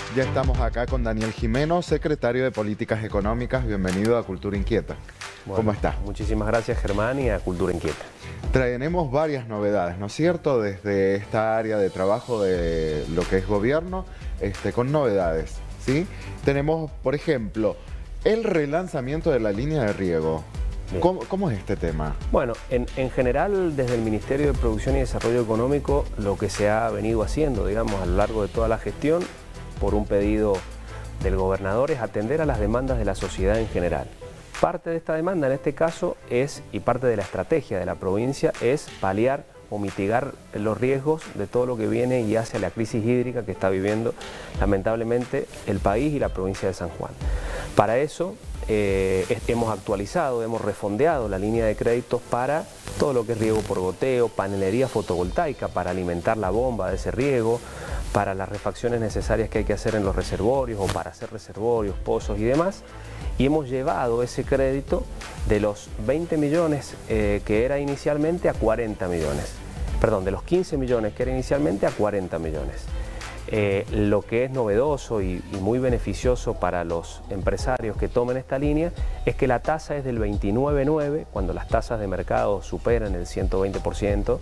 Ya estamos acá con Daniel Gimeno, secretario de Políticas Económicas. Bienvenido a Cultura Inquieta. Bueno, ¿Cómo está? Muchísimas gracias, Germán, y a Cultura Inquieta. Tenemos varias novedades, ¿no es cierto? Desde esta área de trabajo de lo que es gobierno, con novedades, ¿sí? Tenemos, por ejemplo, el relanzamiento de la línea de riego. ¿Cómo es este tema? Bueno, en general, desde el Ministerio de Producción y Desarrollo Económico, lo que se ha venido haciendo, digamos, a lo largo de toda la gestión, por un pedido del gobernador, es atender a las demandas de la sociedad en general. Parte de esta demanda, en este caso, y parte de la estrategia de la provincia, es paliar o mitigar los riesgos de todo lo que viene y hace a la crisis hídrica que está viviendo, lamentablemente, el país y la provincia de San Juan. Para eso, hemos actualizado, hemos refondeado la línea de créditos para todo lo que es riego por goteo, panelería fotovoltaica para alimentar la bomba de ese riego, para las refacciones necesarias que hay que hacer en los reservorios o para hacer reservorios, pozos y demás. Y hemos llevado ese crédito de los 20 millones que era inicialmente a 40 millones. Perdón, de los 15 millones que era inicialmente a 40 millones. Lo que es novedoso y muy beneficioso para los empresarios que tomen esta línea es que la tasa es del 29,9, cuando las tasas de mercado superan el 120%,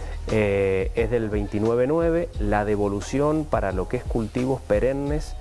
es del 29,9, la devolución para lo que es cultivos perennes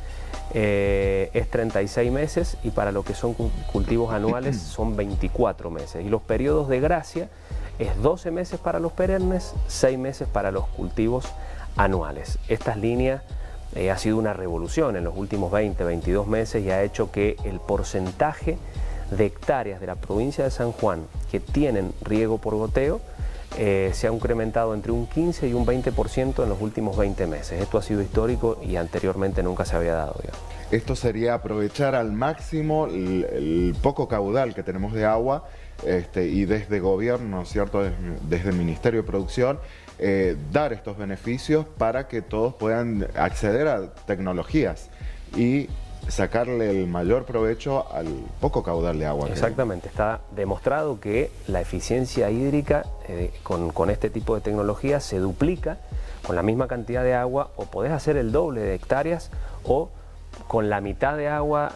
es 36 meses y para lo que son cultivos anuales son 24 meses. Y los periodos de gracia es 12 meses para los perennes, 6 meses para los cultivos anuales. Estas líneas ha sido una revolución en los últimos 20, 22 meses y ha hecho que el porcentaje de hectáreas de la provincia de San Juan que tienen riego por goteo se ha incrementado entre un 15 y un 20% en los últimos 20 meses. Esto ha sido histórico y anteriormente nunca se había dado, digamos. Esto sería aprovechar al máximo el poco caudal que tenemos de agua y desde gobierno, ¿cierto? Desde el Ministerio de Producción, dar estos beneficios para que todos puedan acceder a tecnologías y sacarle el mayor provecho al poco caudal de agua. Exactamente, está demostrado que la eficiencia hídrica con este tipo de tecnología se duplica con la misma cantidad de agua, o podés hacer el doble de hectáreas, o con la mitad de agua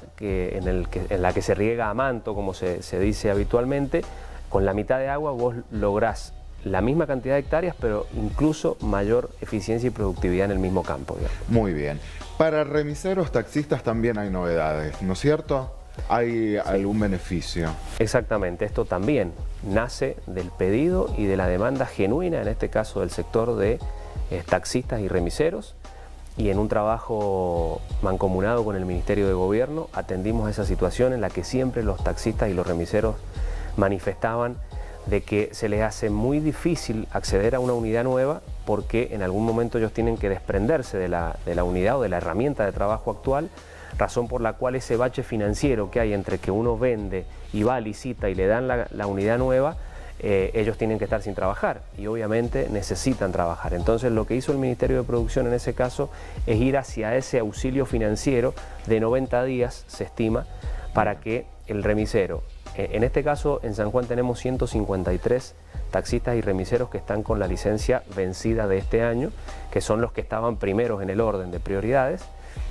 en la que se riega a manto, como se dice habitualmente. Con la mitad de agua vos lográs la misma cantidad de hectáreas, pero incluso mayor eficiencia y productividad en el mismo campo, digamos. Muy bien. Para remiseros, taxistas también hay novedades, ¿no es cierto? ¿Hay algún beneficio? Exactamente, esto también nace del pedido y de la demanda genuina, en este caso del sector de taxistas y remiseros, y en un trabajo mancomunado con el Ministerio de Gobierno atendimos esa situación en la que siempre los taxistas y los remiseros manifestaban de que se les hace muy difícil acceder a una unidad nueva porque en algún momento ellos tienen que desprenderse de la unidad o de la herramienta de trabajo actual, razón por la cual ese bache financiero que hay entre que uno vende y va a licita y le dan la unidad nueva, ellos tienen que estar sin trabajar y obviamente necesitan trabajar. Entonces lo que hizo el Ministerio de Producción en ese caso es ir hacia ese auxilio financiero de 90 días, se estima, para que el remisero, en este caso en San Juan tenemos 153 taxistas y remiseros que están con la licencia vencida de este año, que son los que estaban primeros en el orden de prioridades.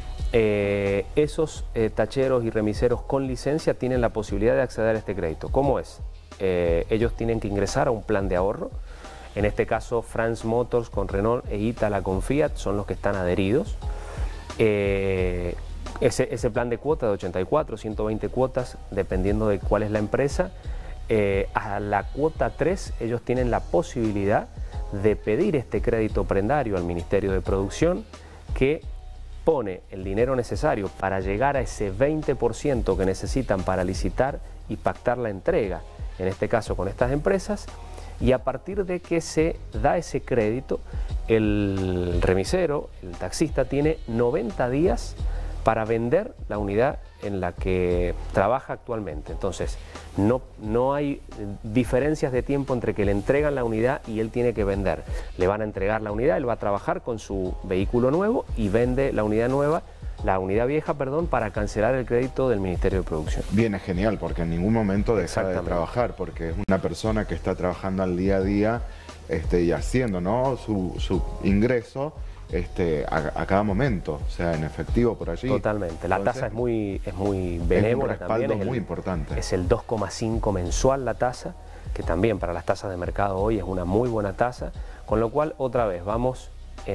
Esos tacheros y remiseros con licencia tienen la posibilidad de acceder a este crédito. ¿Cómo es? Ellos tienen que ingresar a un plan de ahorro. En este caso, France Motors con Renault e Itala con Fiat son los que están adheridos. Ese plan de cuota de 84, 120 cuotas, dependiendo de cuál es la empresa, a la cuota 3 ellos tienen la posibilidad de pedir este crédito prendario al Ministerio de Producción, que pone el dinero necesario para llegar a ese 20% que necesitan para licitar y pactar la entrega, en este caso con estas empresas, y a partir de que se da ese crédito, el remisero, el taxista, tiene 90 días para vender la unidad en la que trabaja actualmente. Entonces, no hay diferencias de tiempo entre que le entregan la unidad y él tiene que vender. Le van a entregar la unidad, él va a trabajar con su vehículo nuevo y vende la unidad nueva, la unidad vieja, perdón, para cancelar el crédito del Ministerio de Producción. Viene genial, porque en ningún momento deja de trabajar, porque es una persona que está trabajando al día a día y haciendo, ¿no?, su ingreso, a cada momento, o sea, en efectivo por allí. Totalmente. La tasa es muy benévola, es un respaldo también. muy importante. Es el 2,5 mensual la tasa, que también para las tasas de mercado hoy es una muy buena tasa, con lo cual otra vez vamos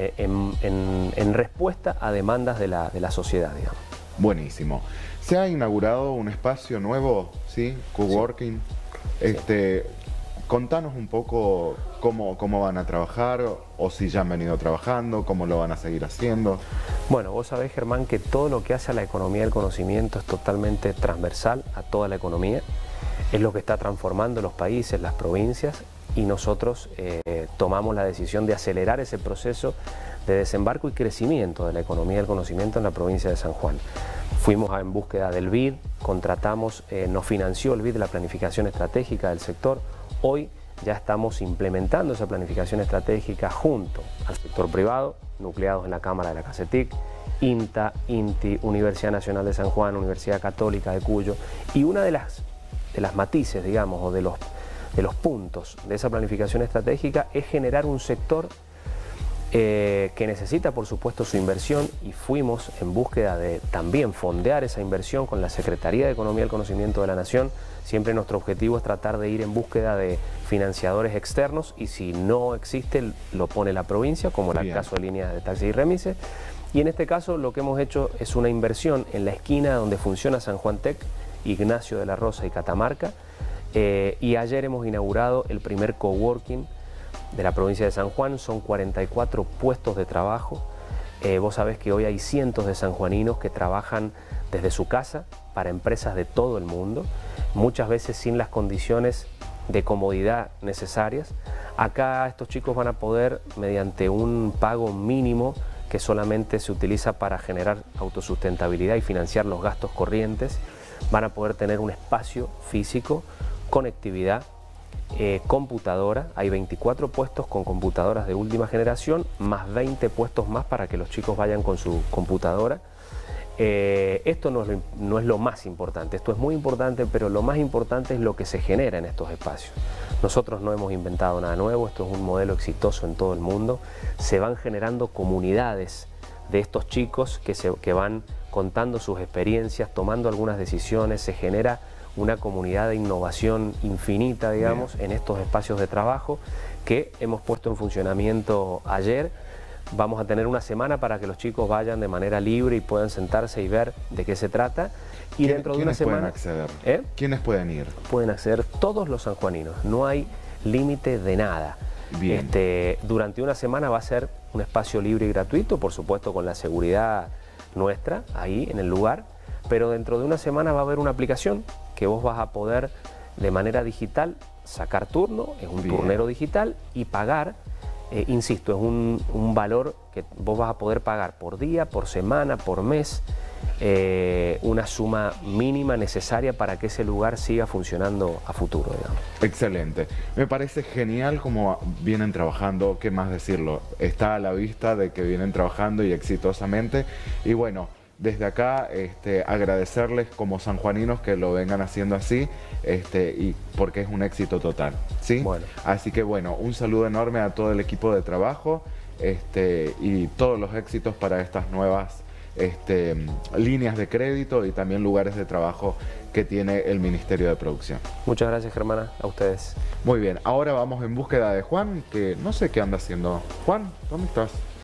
en respuesta a demandas de la sociedad, digamos. Buenísimo. Se ha inaugurado un espacio nuevo, ¿sí? Coworking. Sí. Contanos un poco cómo van a trabajar, o si ya han venido trabajando, cómo lo van a seguir haciendo. Bueno, vos sabés, Germán, que todo lo que hace a la economía del conocimiento es totalmente transversal a toda la economía. Es lo que está transformando los países, las provincias, y nosotros tomamos la decisión de acelerar ese proceso de desembarco y crecimiento de la economía del conocimiento en la provincia de San Juan. Fuimos en búsqueda del BID, contratamos, nos financió el BID de la planificación estratégica del sector. Hoy ya estamos implementando esa planificación estratégica junto al sector privado, nucleados en la Cámara de la CACETIC, INTA, INTI, Universidad Nacional de San Juan, Universidad Católica de Cuyo, y una de las matices, digamos, o de los puntos de esa planificación estratégica es generar un sector que necesita, por supuesto, su inversión, y fuimos en búsqueda de también fondear esa inversión con la Secretaría de Economía del Conocimiento de la Nación. Siempre nuestro objetivo es tratar de ir en búsqueda de financiadores externos, y si no existe, lo pone la provincia, como era el caso de líneas de taxi y remises. Y en este caso lo que hemos hecho es una inversión en la esquina donde funciona San Juan Tec, Ignacio de la Rosa y Catamarca, y ayer hemos inaugurado el primer coworking de la provincia de San Juan. Son 44 puestos de trabajo. Vos sabés que hoy hay cientos de sanjuaninos que trabajan desde su casa para empresas de todo el mundo, muchas veces sin las condiciones de comodidad necesarias. Acá estos chicos van a poder, mediante un pago mínimo que solamente se utiliza para generar autosustentabilidad y financiar los gastos corrientes, van a poder tener un espacio físico, conectividad, computadora. Hay 24 puestos con computadoras de última generación, más 20 puestos más para que los chicos vayan con su computadora. Esto no es lo más importante, esto es muy importante, pero lo más importante es lo que se genera en estos espacios. Nosotros no hemos inventado nada nuevo, esto es un modelo exitoso en todo el mundo. Se van generando comunidades de estos chicos que van contando sus experiencias, tomando algunas decisiones. Se genera una comunidad de innovación infinita, digamos, en estos espacios de trabajo que hemos puesto en funcionamiento ayer. Vamos a tener una semana para que los chicos vayan de manera libre y puedan sentarse y ver de qué se trata. Y dentro de una semana... ¿Quiénes pueden acceder? ¿Quiénes pueden ir? Pueden acceder todos los sanjuaninos, no hay límite de nada. Bien. Durante una semana va a ser un espacio libre y gratuito, por supuesto con la seguridad nuestra ahí en el lugar, pero dentro de una semana va a haber una aplicación que vos vas a poder de manera digital sacar turno, es un turnero digital, y pagar, insisto, es un valor que vos vas a poder pagar por día, por semana, por mes, una suma mínima necesaria para que ese lugar siga funcionando a futuro, digamos. Excelente. Me parece genial cómo vienen trabajando, qué más decirlo. Está a la vista de que vienen trabajando y exitosamente. Y bueno, desde acá agradecerles como sanjuaninos que lo vengan haciendo así, y porque es un éxito total, ¿sí? Bueno. Así que bueno, un saludo enorme a todo el equipo de trabajo, y todos los éxitos para estas nuevas líneas de crédito y también lugares de trabajo que tiene el Ministerio de Producción. Muchas gracias, Germana, a ustedes. Muy bien, ahora vamos en búsqueda de Juan, que no sé qué anda haciendo. Juan, ¿dónde estás?